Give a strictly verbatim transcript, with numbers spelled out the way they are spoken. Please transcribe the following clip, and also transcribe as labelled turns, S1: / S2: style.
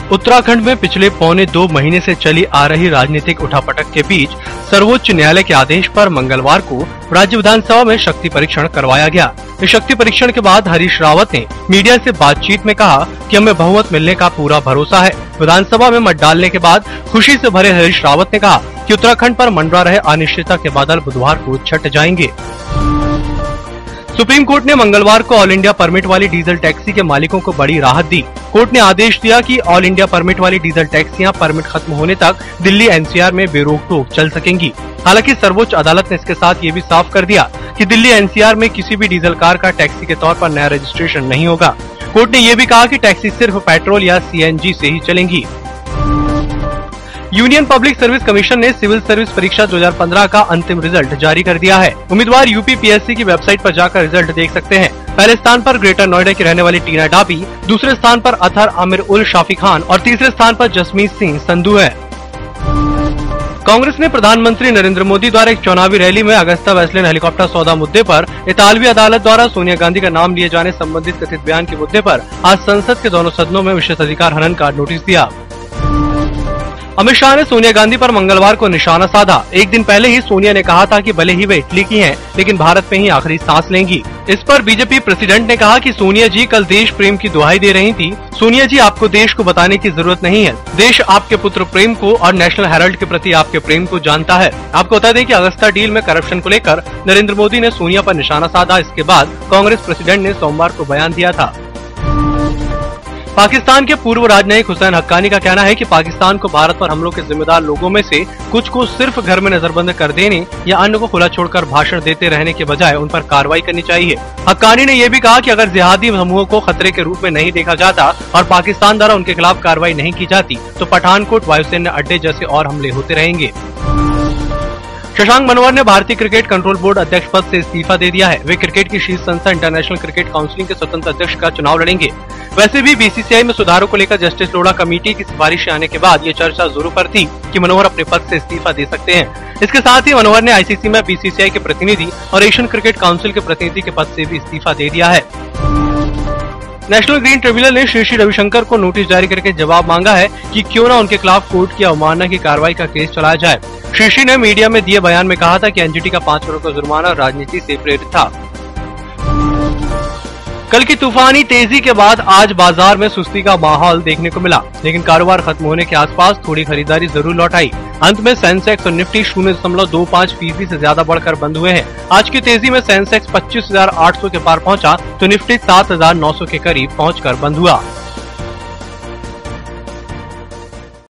S1: उत्तराखंड में पिछले पौने दो महीने से चली आ रही राजनीतिक उठापटक के बीच सर्वोच्च न्यायालय के आदेश पर मंगलवार को राज्य विधानसभा में शक्ति परीक्षण करवाया गया। इस शक्ति परीक्षण के बाद हरीश रावत ने मीडिया से बातचीत में कहा कि हमें बहुमत मिलने का पूरा भरोसा है। विधानसभा में मत डालने के बाद खुशी से भरे हरीश रावत ने कहा कि उत्तराखंड पर मंडरा रहे अनिश्चितता के बादल बुधवार को छट जाएंगे। सुप्रीम कोर्ट ने मंगलवार को ऑल इंडिया परमिट वाली डीजल टैक्सी के मालिकों को बड़ी राहत दी। कोर्ट ने आदेश दिया कि ऑल इंडिया परमिट वाली डीजल टैक्सियां परमिट खत्म होने तक दिल्ली एनसीआर में बेरोक टोक चल सकेंगी। हालांकि सर्वोच्च अदालत ने इसके साथ ये भी साफ कर दिया कि दिल्ली एनसीआर में किसी भी डीजल कार का टैक्सी के तौर पर नया रजिस्ट्रेशन नहीं होगा। कोर्ट ने यह भी कहा कि टैक्सी सिर्फ पेट्रोल या सीएनजी से ही चलेंगी। यूनियन पब्लिक सर्विस कमीशन ने सिविल सर्विस परीक्षा दो हज़ार पंद्रह का अंतिम रिजल्ट जारी कर दिया है। उम्मीदवार यूपी पीएससी की वेबसाइट पर जाकर रिजल्ट देख सकते हैं। पहले स्थान पर ग्रेटर नोएडा की रहने वाली टीना डाबी, दूसरे स्थान पर अथर आमिर उल शाफी खान और तीसरे स्थान पर जसमीत सिंह संधू है। कांग्रेस ने प्रधानमंत्री नरेंद्र मोदी द्वारा एक चुनावी रैली में अगस्ता वेस्टलैंड हेलीकॉप्टर सौदा मुद्दे पर इतालवी अदालत द्वारा सोनिया गांधी का नाम लिए जाने संबंधित कथित बयान के मुद्दे पर आज संसद के दोनों सदनों में विशेषाधिकार हनन का नोटिस दिया। अमित शाह ने सोनिया गांधी पर मंगलवार को निशाना साधा। एक दिन पहले ही सोनिया ने कहा था कि भले ही वे इटली की हैं, लेकिन भारत में ही आखिरी सांस लेंगी। इस पर बीजेपी प्रेसिडेंट ने कहा कि सोनिया जी कल देश प्रेम की दुहाई दे रही थी। सोनिया जी, आपको देश को बताने की जरूरत नहीं है। देश आपके पुत्र प्रेम को और नेशनल हेराल्ड के प्रति आपके प्रेम को जानता है। आपको बता दें कि अगस्ता डील में करप्शन को लेकर नरेंद्र मोदी ने सोनिया पर निशाना साधा। इसके बाद कांग्रेस प्रेसिडेंट ने सोमवार को बयान दिया था। पाकिस्तान के पूर्व राजनयिक हुसैन हक्कानी का कहना है कि पाकिस्तान को भारत पर हमलों के जिम्मेदार लोगों में से कुछ को सिर्फ घर में नजरबंद कर देने या अन्य को खुला छोड़कर भाषण देते रहने के बजाय उन पर कार्रवाई करनी चाहिए। हक्कानी ने यह भी कहा कि अगर जिहादी समूहों को खतरे के रूप में नहीं देखा जाता और पाकिस्तान द्वारा उनके खिलाफ कार्रवाई नहीं की जाती तो पठानकोट वायुसेना अड्डे जैसे और हमले होते रहेंगे। शशांक मनोहर ने भारतीय क्रिकेट कंट्रोल बोर्ड अध्यक्ष पद से इस्तीफा दे दिया है। वे क्रिकेट की शीर्ष संस्था इंटरनेशनल क्रिकेट काउंसिल के स्वतंत्र अध्यक्ष का चुनाव लड़ेंगे। वैसे भी बीसीसीआई में सुधारों को लेकर जस्टिस लोढ़ा कमेटी की सिफारिशें आने के बाद ये चर्चा जोरों पर थी कि मनोहर अपने पद से इस्तीफा दे सकते हैं। इसके साथ ही मनोहर ने आईसीसी में बीसीसीआई के प्रतिनिधि और एशियन क्रिकेट काउंसिल के प्रतिनिधि के पद से भी इस्तीफा दे दिया है। नेशनल ग्रीन ट्रिब्यूनल ने श्री श्री रविशंकर को नोटिस जारी करके जवाब मांगा है कि क्यों न उनके खिलाफ कोर्ट की अवमानना की कार्रवाई का केस चलाया जाए। श्री श्री ने मीडिया में दिए बयान में कहा था कि एनजीटी का पाँच करोड़ का जुर्माना राजनीति से प्रेरित था। कल की तूफानी तेजी के बाद आज बाजार में सुस्ती का माहौल देखने को मिला, लेकिन कारोबार खत्म होने के आसपास थोड़ी खरीदारी जरूर लौट आई। अंत में सेंसेक्स और निफ्टी शून्य दशमलव दो पाँच फीसदी से ज्यादा बढ़कर बंद हुए हैं। आज की तेजी में सेंसेक्स पच्चीस हजार आठ सौ के पार पहुंचा तो निफ्टी सात हजार नौ सौ के करीब पहुंचकर बंद हुआ।